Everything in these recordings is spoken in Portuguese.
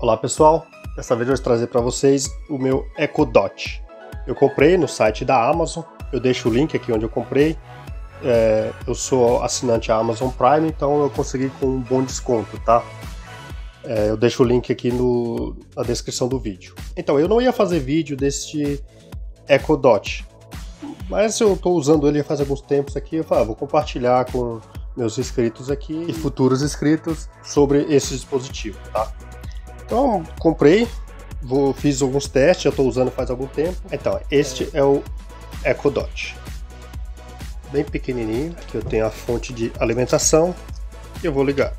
Olá pessoal, dessa vez eu vou trazer para vocês o meu Echo Dot. Eu comprei no site da Amazon, eu deixo o link aqui onde eu comprei. Eu sou assinante Amazon Prime, então eu consegui com um bom desconto, tá? Eu deixo o link aqui na descrição do vídeo. Então, eu não ia fazer vídeo deste Echo Dot, mas eu estou usando ele faz alguns tempos aqui. Eu falei, vou compartilhar com meus inscritos aqui e futuros inscritos sobre esse dispositivo, tá? Então, comprei, fiz alguns testes, já estou usando faz algum tempo. Então, este é o Echo Dot. Bem pequenininho, aqui eu tenho a fonte de alimentação e eu vou ligar.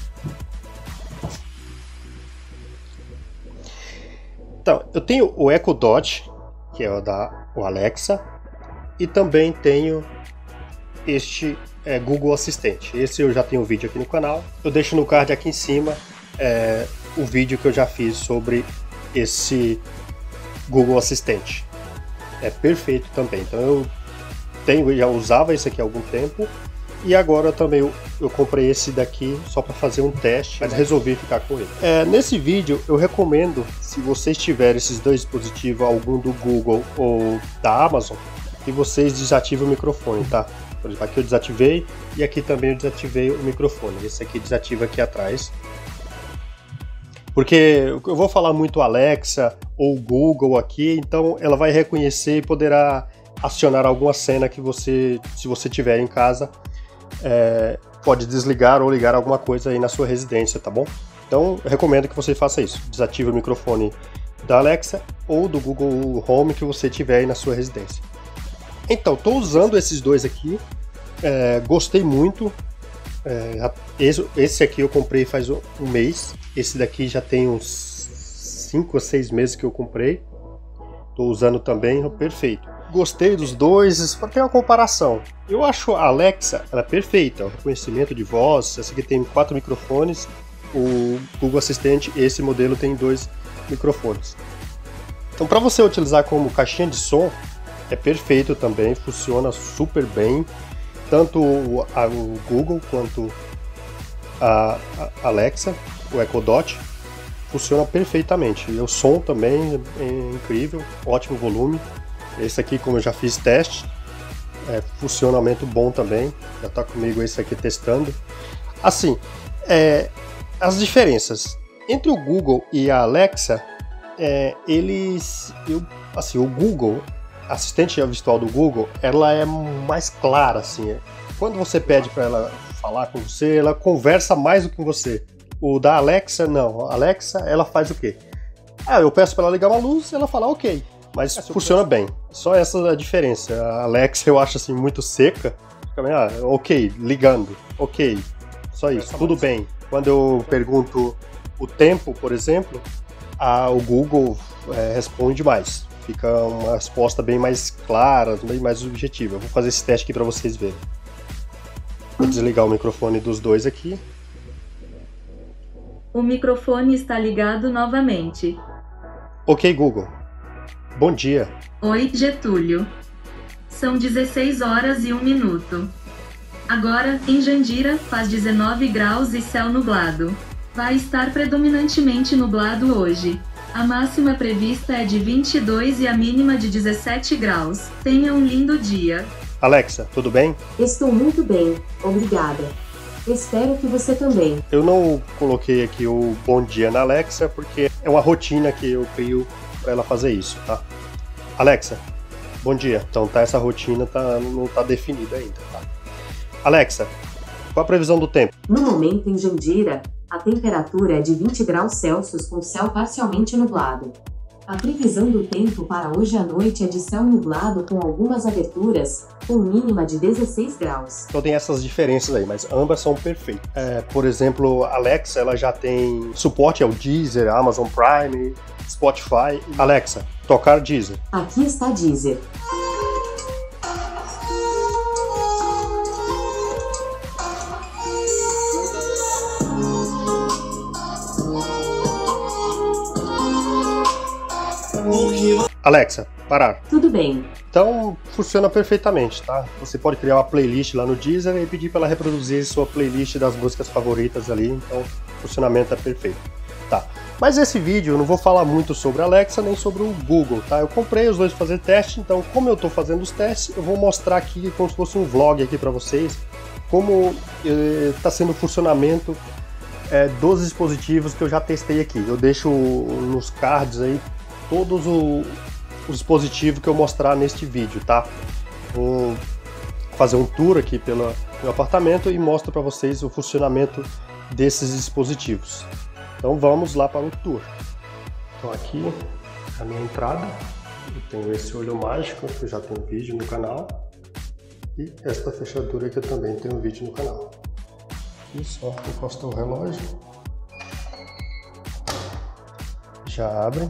Então, eu tenho o Echo Dot, que é o Alexa, e também tenho este Google Assistente. Esse eu já tenho um vídeo aqui no canal. Eu deixo no card aqui em cima o vídeo que eu já fiz sobre esse Google Assistente. É perfeito também. Então eu já usava esse aqui há algum tempo e agora também eu comprei esse daqui só para fazer um teste, mas resolvi ficar com ele. Nesse vídeo eu recomendo, se vocês tiverem esses dois dispositivos, algum do Google ou da Amazon, que vocês desativem o microfone, tá? Por exemplo, aqui eu desativei e aqui também eu desativei o microfone. Esse aqui desativa aqui atrás. Porque eu vou falar muito Alexa ou Google aqui, então ela vai reconhecer e poderá acionar alguma cena que se você tiver em casa, pode desligar ou ligar alguma coisa aí na sua residência, tá bom? Então eu recomendo que você faça isso, desative o microfone da Alexa ou do Google Home que você tiver aí na sua residência. Então, estou usando esses dois aqui, gostei muito. Esse aqui eu comprei faz um mês, esse daqui já tem uns 5 ou 6 meses que eu comprei. Estou usando também, perfeito. Gostei dos dois, para ter uma comparação. Eu acho a Alexa ela é perfeita, o reconhecimento de voz. Essa aqui tem 4 microfones, o Google Assistente, esse modelo tem 2 microfones. Então, para você utilizar como caixinha de som, é perfeito também, funciona super bem. Tanto o Google quanto a Alexa, o Echo Dot, funciona perfeitamente. E o som também é incrível, ótimo volume. Esse aqui, como eu já fiz teste, funcionamento bom também. Já está comigo esse aqui testando. Assim, as diferenças entre o Google e a Alexa, o Google, assistente virtual do Google, ela é mais clara, assim. Quando você pede para ela falar com você, ela conversa mais do que com você. O da Alexa, não. A Alexa, ela faz o quê? Eu peço para ela ligar uma luz, ela fala ok. Mas funciona bem. Só essa é a diferença. A Alexa eu acho assim muito seca. Ok, ligando. Ok. Só isso, tudo bem. Quando eu pergunto o tempo, por exemplo, o Google responde mais. Fica uma resposta bem mais clara, bem mais objetiva. Eu vou fazer esse teste aqui para vocês verem. Vou desligar o microfone dos dois aqui. O microfone está ligado novamente. Ok, Google. Bom dia. Oi, Getúlio. São 16 horas e 1 minuto. Agora, em Jandira, faz 19 graus e céu nublado. Vai estar predominantemente nublado hoje. A máxima prevista é de 22 e a mínima de 17 graus. Tenha um lindo dia. Alexa, tudo bem? Estou muito bem, obrigada. Espero que você também. Eu não coloquei aqui o bom dia na Alexa porque é uma rotina que eu crio para ela fazer isso, tá? Alexa, bom dia. Então essa rotina não tá definida ainda, tá? Alexa, qual a previsão do tempo? No momento em Jandira, a temperatura é de 20 graus Celsius com céu parcialmente nublado. A previsão do tempo para hoje à noite é de céu nublado com algumas aberturas, com mínima de 16 graus. Então tem essas diferenças aí, mas ambas são perfeitas. Por exemplo, a Alexa ela já tem suporte ao Deezer, Amazon Prime, Spotify. Alexa, tocar Deezer. Aqui está Deezer. Alexa, parar. Tudo bem. Então funciona perfeitamente, tá? Você pode criar uma playlist lá no Deezer e pedir para ela reproduzir sua playlist das músicas favoritas ali, então o funcionamento é perfeito. Tá. Mas esse vídeo eu não vou falar muito sobre a Alexa nem sobre o Google, tá? Eu comprei os dois para fazer teste, então como eu estou fazendo os testes, eu vou mostrar aqui como se fosse um vlog aqui para vocês, como está sendo o funcionamento dos dispositivos que eu já testei aqui. Eu deixo nos cards aí todos os dispositivos que eu mostrar neste vídeo, tá? Vou fazer um tour aqui pelo meu apartamento e mostro para vocês o funcionamento desses dispositivos. Então vamos lá para o tour. Então aqui a minha entrada, eu tenho esse olho mágico que eu já tenho vídeo no canal e esta fechadura que eu também tenho vídeo no canal. Aqui só encosta o relógio, já abre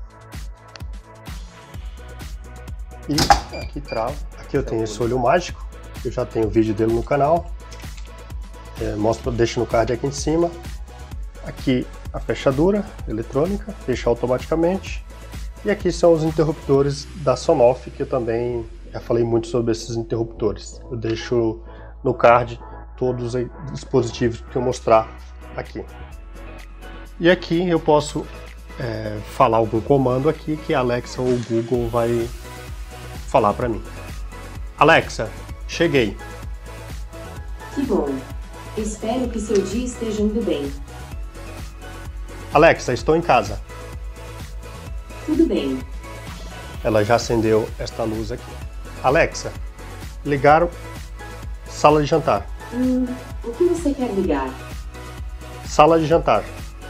e aqui trava. Aqui eu tenho esse olho mágico, eu já tenho vídeo dele no canal, deixo no card aqui em cima. Aqui a fechadura eletrônica, fecha automaticamente. E aqui são os interruptores da Sonoff, que eu também já falei muito sobre esses interruptores. Eu deixo no card todos os dispositivos que eu mostrar aqui. E aqui eu posso falar algum comando aqui que a Alexa ou o Google vai falar para mim. Alexa, cheguei. Que bom. Espero que seu dia esteja indo bem. Alexa, estou em casa. Tudo bem. Ela já acendeu esta luz aqui. Alexa, ligar sala de jantar. O que você quer ligar? Sala de jantar.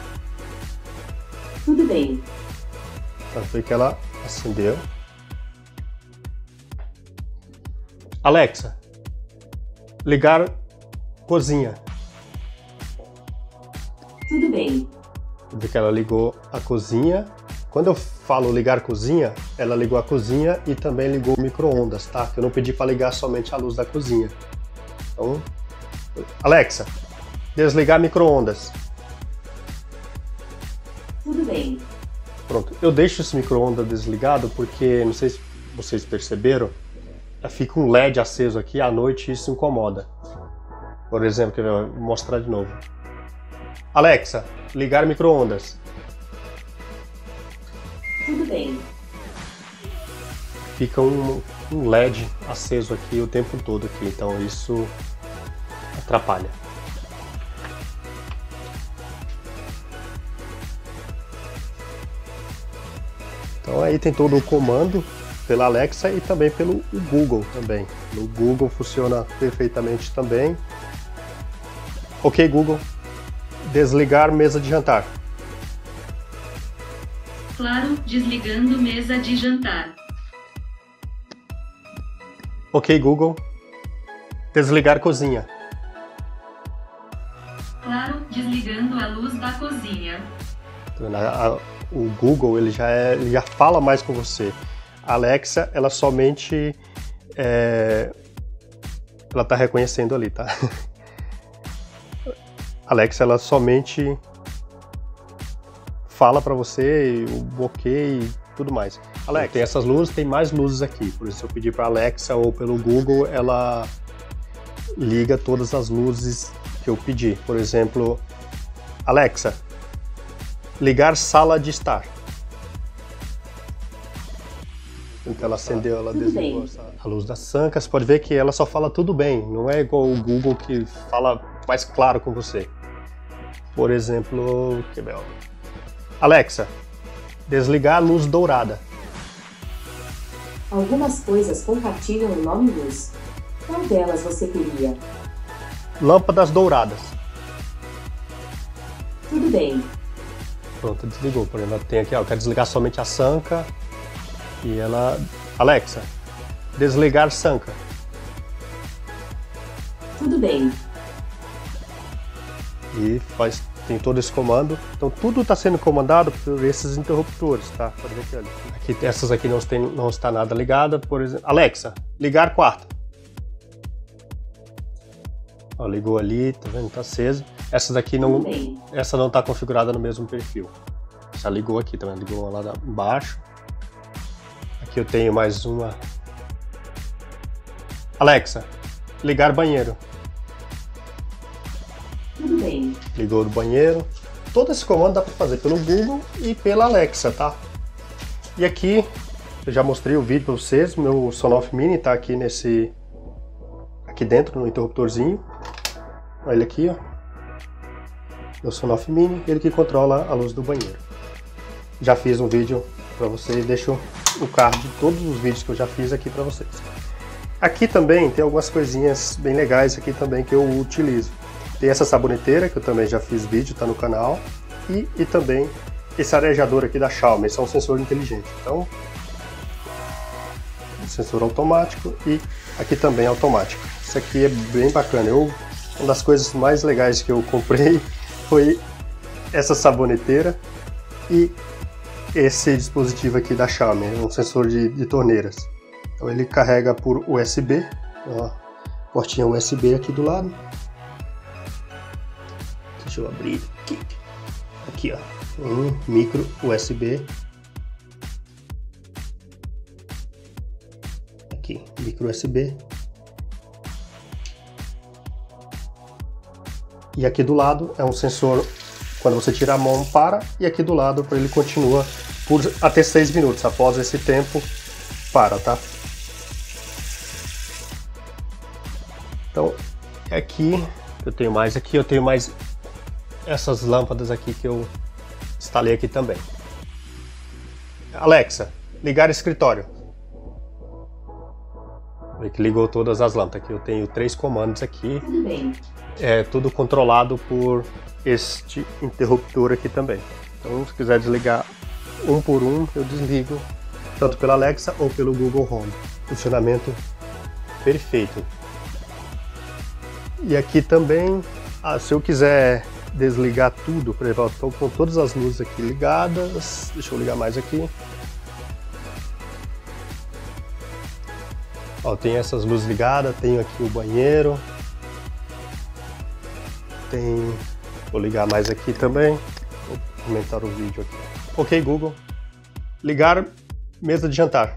Tudo bem. Então foi que ela acendeu. Alexa, ligar cozinha. Tudo bem. Vê que ela ligou a cozinha. Quando eu falo ligar cozinha, ela ligou a cozinha e também ligou o micro-ondas, tá? Eu não pedi para ligar somente a luz da cozinha. Então, Alexa, desligar micro-ondas. Tudo bem. Pronto, eu deixo esse micro-ondas desligado porque, não sei se vocês perceberam, fica um LED aceso aqui à noite e isso incomoda. Por exemplo, eu vou mostrar de novo. Alexa, ligar micro-ondas. Tudo bem. Fica um LED aceso aqui o tempo todo aqui, então isso atrapalha. Então aí tem todo o comando pela Alexa e também pelo Google também. No Google funciona perfeitamente também. Ok, Google. Desligar mesa de jantar. Claro, desligando mesa de jantar. Ok, Google. Desligar cozinha. Claro, desligando a luz da cozinha. O Google ele já fala mais com você. A Alexa, ela somente ela tá reconhecendo ali, tá? Alexa, ela somente fala para você o ok e tudo mais. Alexa, tem essas luzes, tem mais luzes aqui. Por isso, se eu pedir para Alexa ou pelo Google, ela liga todas as luzes que eu pedi. Por exemplo, Alexa, ligar sala de estar. Então ela acendeu, ela desligou a luz da Sanka. Você pode ver que ela só fala tudo bem, não é igual o Google que fala mais claro com você. Por exemplo, Alexa, desligar a luz dourada. Algumas coisas compartilham o nome luz. Qual delas você queria? Lâmpadas douradas. Tudo bem. Pronto, desligou. Por exemplo, tem aqui, ó, eu quero desligar somente a Sanka. E ela... Alexa, desligar Sanka. Tudo bem. E tem todo esse comando. Então tudo está sendo comandado por esses interruptores, tá? Pode ver aqui, essas aqui não está nada ligada. Por exemplo, Alexa, ligar quarto. Ó, ligou ali, tá vendo? Tá aceso. Essa daqui não, essa não está configurada no mesmo perfil. Já ligou aqui, tá vendo? Ligou uma lá embaixo. Aqui eu tenho mais uma. Alexa, ligar banheiro. Tudo bem. Ligou do banheiro. todo esse comando dá para fazer pelo Google e pela Alexa, tá? E aqui, eu já mostrei o vídeo para vocês, meu Sonoff Mini tá aqui aqui dentro no interruptorzinho. Olha ele aqui, ó. Meu Sonoff Mini, ele que controla a luz do banheiro. Já fiz um vídeo para vocês, deixo o card de todos os vídeos que eu já fiz aqui para vocês. Aqui também tem algumas coisinhas bem legais aqui também que eu utilizo. Tem essa saboneteira, que eu também já fiz vídeo, tá no canal. E também esse arejador aqui da Xiaomi, esse é um sensor inteligente. Então, sensor automático e aqui também automático. Isso aqui é bem bacana. Uma das coisas mais legais que eu comprei foi essa saboneteira e esse dispositivo aqui da Xiaomi, um sensor de torneiras. Então ele carrega por USB, ó, portinha USB aqui do lado. Deixa eu abrir aqui. Aqui, ó, um micro USB. Aqui, micro USB. E aqui do lado é um sensor, quando você tira a mão para, e aqui do lado ele continua por até 6 minutos, após esse tempo para, tá? Então, aqui eu tenho mais essas lâmpadas aqui que eu instalei aqui também. Alexa, ligar escritório. Vê que ligou todas as lâmpadas. Aqui eu tenho 3 comandos aqui. Tudo bem. É tudo controlado por este interruptor aqui também. Então, se quiser desligar um por um, eu desligo tanto pela Alexa ou pelo Google Home. Funcionamento perfeito. E aqui também, se eu quiser desligar tudo, por exemplo, estou com todas as luzes aqui ligadas. Deixa eu ligar mais aqui. Ó, tem essas luzes ligadas, tenho aqui o banheiro. Vou ligar mais aqui também. Vou aumentar o vídeo aqui. Ok, Google. Ligar mesa de jantar.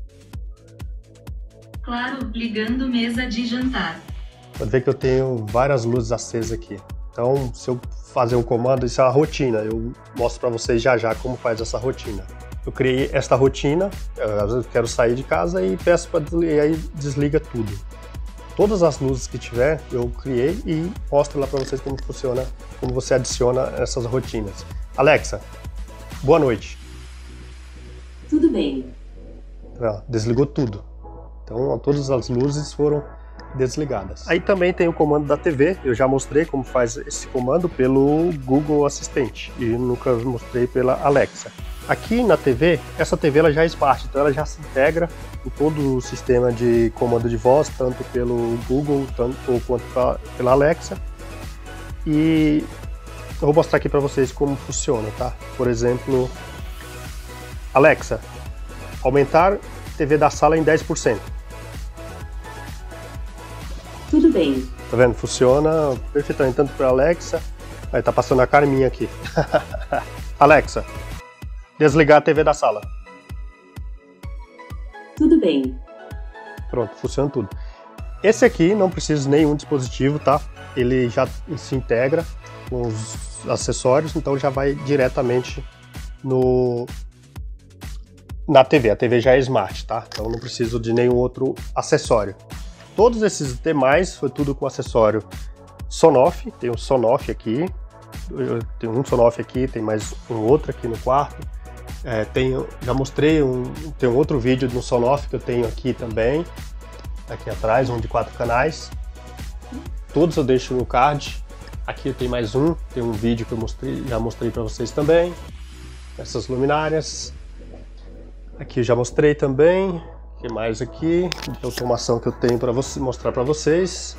Claro, ligando mesa de jantar. Pode ver que eu tenho várias luzes acesas aqui. Então, se eu fazer um comando, isso é uma rotina. Eu mostro para vocês já como faz essa rotina. Eu criei esta rotina, às vezes eu quero sair de casa e peço para desligar, e aí desliga tudo. Todas as luzes que tiver, eu criei e mostro lá para vocês como funciona, como você adiciona essas rotinas. Alexa, boa noite. Tudo bem. Desligou tudo. Então, todas as luzes foram desligadas. Aí também tem o comando da TV, eu já mostrei como faz esse comando pelo Google Assistente e nunca mostrei pela Alexa. Aqui na TV, essa TV ela já é smart, então ela já se integra em todo o sistema de comando de voz, tanto pelo Google quanto pela Alexa. E eu vou mostrar aqui para vocês como funciona, tá? Por exemplo, Alexa, aumentar TV da sala em 10%. Tudo bem. Tá vendo? Funciona perfeitamente, tanto para Alexa. Aí tá passando a Carminha aqui. Alexa, desligar a TV da sala. Tudo bem. Pronto, funciona tudo. Esse aqui não precisa de nenhum dispositivo, tá? Ele já se integra com os acessórios, então já vai diretamente na TV. A TV já é smart, tá? Então não preciso de nenhum outro acessório. Todos esses demais foi tudo com acessório Sonoff. Tem um Sonoff aqui, tem um Sonoff aqui, tem mais um outro aqui no quarto. Já mostrei, tem um outro vídeo no Sonoff que eu tenho aqui também, aqui atrás, um de 4 canais. Todos eu deixo no card. Aqui tem mais tem um vídeo que eu já mostrei para vocês também. Essas luminárias. Aqui eu já mostrei também. O que mais aqui? De automação que eu tenho para mostrar para vocês.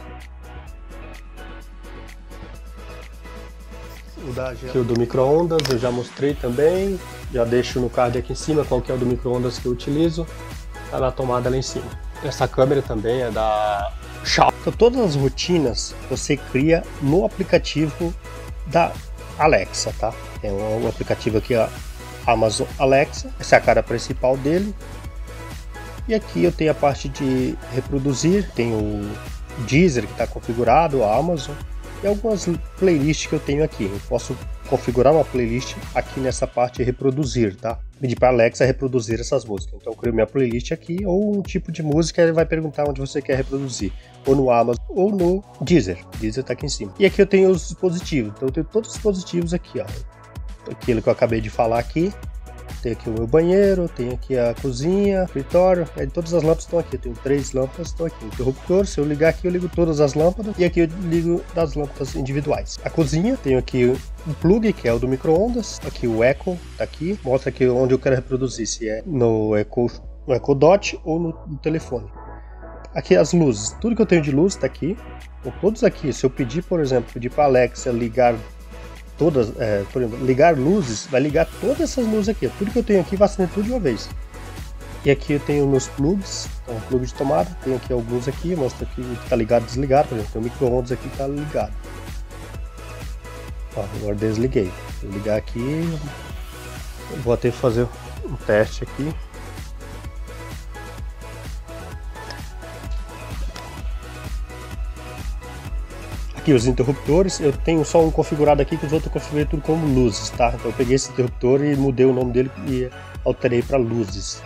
Aqui o do micro-ondas eu já mostrei também. Já deixo no card aqui em cima qual que é o do micro-ondas que eu utilizo. Tá na tomada lá em cima. Essa câmera também é da Xiaomi. Então, todas as rotinas você cria no aplicativo da Alexa, tá? Tem um aplicativo aqui, a Amazon Alexa. Essa é a cara principal dele. E aqui eu tenho a parte de reproduzir, tem o Deezer que está configurado, a Amazon, e algumas playlists que eu tenho aqui. Eu posso configurar uma playlist aqui nessa parte de reproduzir, tá? Pedir para Alexa reproduzir essas músicas. Então eu crio minha playlist aqui, ou um tipo de música, ele vai perguntar onde você quer reproduzir, ou no Amazon, ou no Deezer. Deezer tá aqui em cima. E aqui eu tenho os dispositivos, então eu tenho todos os dispositivos aqui, ó. Aquilo que eu acabei de falar aqui. Tem aqui o meu banheiro, tem aqui a cozinha, escritório, aí todas as lâmpadas estão aqui. Eu tenho 3 lâmpadas, estão aqui. O interruptor, se eu ligar aqui, eu ligo todas as lâmpadas, e aqui eu ligo das lâmpadas individuais. A cozinha, tenho aqui um plug, que é o do micro-ondas, aqui o Echo, tá aqui, mostra aqui onde eu quero reproduzir, se é no Echo Dot ou no telefone. Aqui as luzes, tudo que eu tenho de luz está aqui, então, todos aqui. Se eu pedir, por exemplo, para a Alexa ligar todas, por exemplo, ligar luzes, vai ligar todas essas luzes aqui. Tudo que eu tenho aqui vai acender tudo de uma vez. E aqui eu tenho meus plugs, então plug de tomada, tem aqui alguns aqui, mostra aqui que está ligado e desligado, por exemplo, tem o micro-ondas aqui que está ligado. Ó, agora desliguei. Vou ligar aqui, vou até fazer um teste aqui. Aqui os interruptores, eu tenho só um configurado aqui, que os outros eu configurei tudo como luzes, tá? Então eu peguei esse interruptor e mudei o nome dele e alterei para luzes.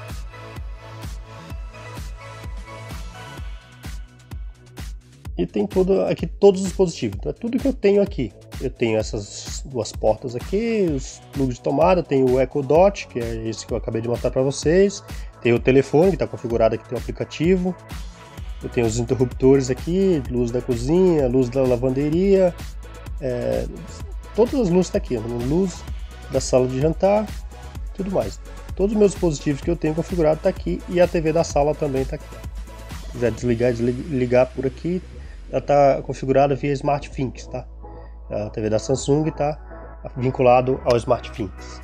E tem aqui todos os dispositivos, então é tudo que eu tenho aqui. Eu tenho essas duas portas aqui, os plugs de tomada, tem o Echo Dot, que é esse que eu acabei de mostrar para vocês. Tem o telefone, que está configurado aqui, tem o aplicativo. Eu tenho os interruptores aqui, luz da cozinha, luz da lavanderia, todas as luzes estão aqui, luz da sala de jantar, tudo mais. Todos os meus dispositivos que eu tenho configurado estão aqui, e a TV da sala também está aqui. Se quiser desligar e desligar por aqui, ela está configurada via SmartThings, tá? A TV da Samsung está vinculado ao SmartThings.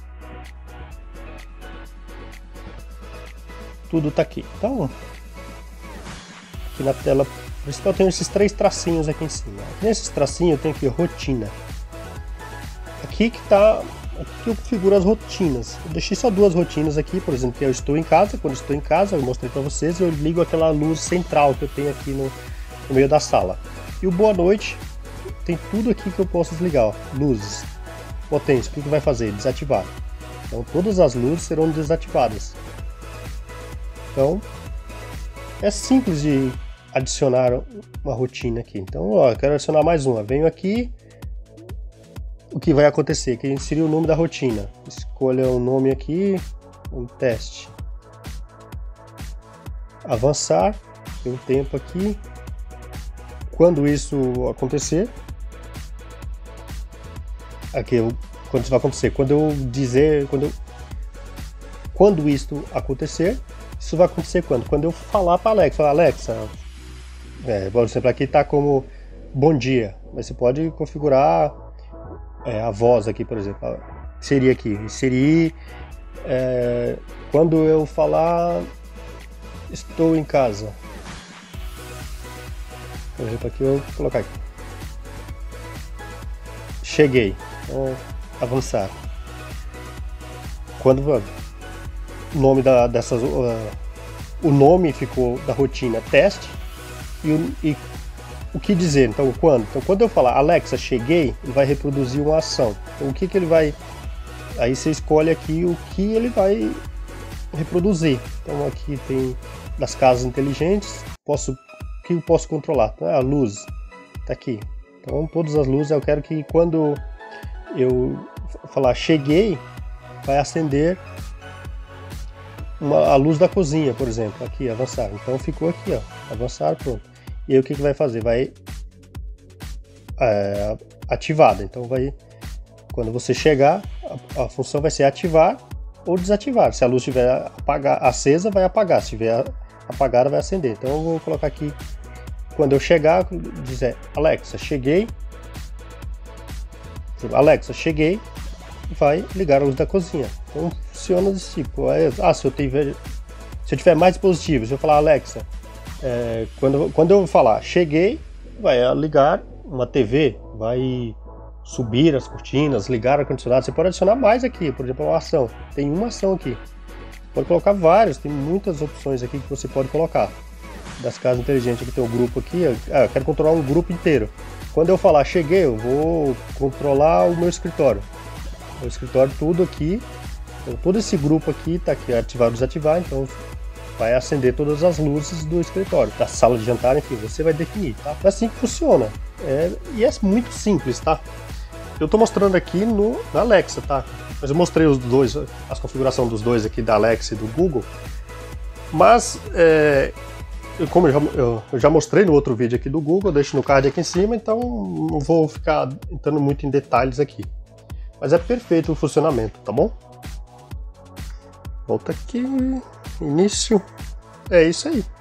Tudo está aqui. Então, aqui na tela principal eu tenho esses 3 tracinhos aqui em cima. Nesses tracinhos eu tenho aqui rotina. Aqui que eu configuro as rotinas. Eu deixei só 2 rotinas aqui, por exemplo, que eu estou em casa. Quando eu estou em casa, eu mostrei para vocês, eu ligo aquela luz central que eu tenho aqui no meio da sala. E o boa noite tem tudo aqui que eu posso desligar, ó. Luzes, potência, o que vai fazer? Desativar. Então todas as luzes serão desativadas. Então é simples de adicionar uma rotina aqui. Então, ó, eu quero adicionar mais uma. Venho aqui, o que vai acontecer? Que inserir o nome da rotina. Escolha o nome aqui, um teste. Avançar, tem um tempo aqui. Quando isso acontecer, aqui, quando isso vai acontecer, quando isso acontecer, isso vai acontecer quando eu falar para Alexa, por exemplo, aqui está como bom dia, mas você pode configurar a voz aqui, por exemplo, seria aqui, inserir quando eu falar estou em casa, por exemplo, aqui eu vou colocar aqui, cheguei, então, avançar, quando o nome o nome ficou da rotina teste e o que dizer, então quando eu falar Alexa, cheguei, ele vai reproduzir uma ação. Então o que ele vai, aí você escolhe aqui o que ele vai reproduzir. Então aqui tem das casas inteligentes, o que eu posso controlar, então, a luz tá aqui, então todas as luzes eu quero que quando eu falar cheguei, vai acender a luz da cozinha, por exemplo, aqui, avançar. Então ficou aqui, ó, avançar, pronto. E aí o que vai fazer? Vai ativada. Então quando você chegar, a função vai ser ativar ou desativar. Se a luz estiver acesa, vai apagar. Se estiver apagada, vai acender. Então eu vou colocar aqui, quando eu chegar, dizer Alexa, cheguei. Alexa, cheguei. Vai ligar a luz da cozinha. Então funciona desse tipo. Se eu tiver mais dispositivos, eu falar Alexa, quando eu falar cheguei, vai ligar uma TV, vai subir as cortinas, ligar o ar-condicionado. Você pode adicionar mais aqui, por exemplo, uma ação. Tem uma ação aqui. Você pode colocar várias, tem muitas opções aqui que você pode colocar. Das casas inteligentes, aqui tem o grupo aqui, eu quero controlar um grupo inteiro. Quando eu falar cheguei, eu vou controlar o meu escritório. O escritório tudo aqui, então, todo esse grupo aqui está aqui ativar ou desativar, então vai acender todas as luzes do escritório, da sala de jantar, enfim, você vai definir, tá? É assim que funciona. E é muito simples, tá? Eu estou mostrando aqui na Alexa, tá? Mas eu mostrei os dois, as configurações dos dois aqui da Alexa e do Google. Mas, como eu já mostrei no outro vídeo aqui do Google, eu deixo no card aqui em cima, então não vou ficar entrando muito em detalhes aqui. Mas é perfeito o funcionamento, tá bom? Volta aqui, início, é isso aí.